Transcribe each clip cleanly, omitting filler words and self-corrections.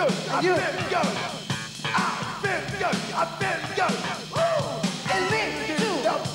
good. I feel good. I feel good. I feel good. Woo! And me too.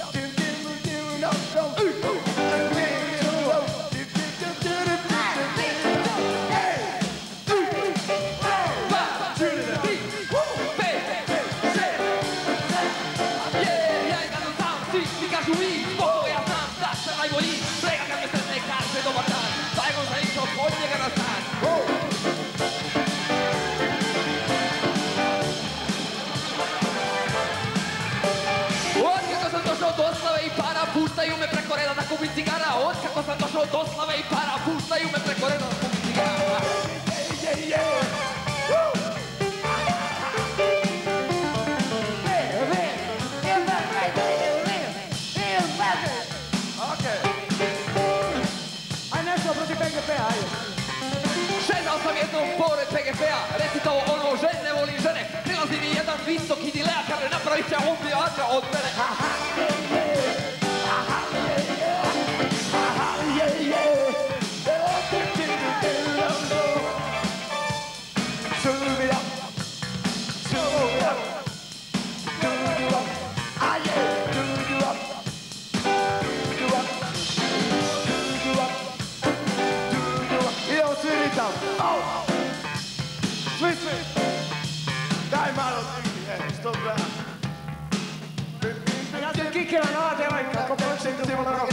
Puštaju me preko reda da kupim cigara. Od kako sam došao do slave i para, puštaju me preko reda da kupim cigara. Aj nešto protiv PGP-a, ajde. Šetao sam jednom pored PGP-a, recitao ono žene volim žene. Prilazi mi jedan visoki dilea, kaže napravit će ubijača od mene. Svi, daj malo svi, što gleda. Ja sam kikila nova devojka, ako počnem da smo na rogu.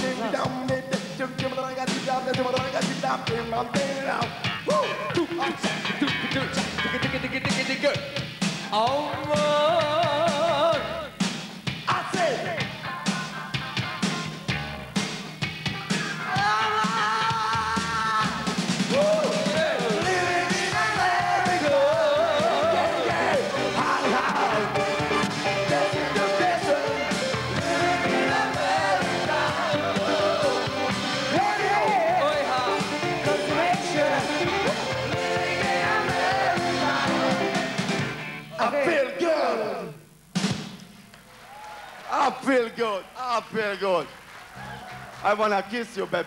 I feel good. I wanna kiss you, baby.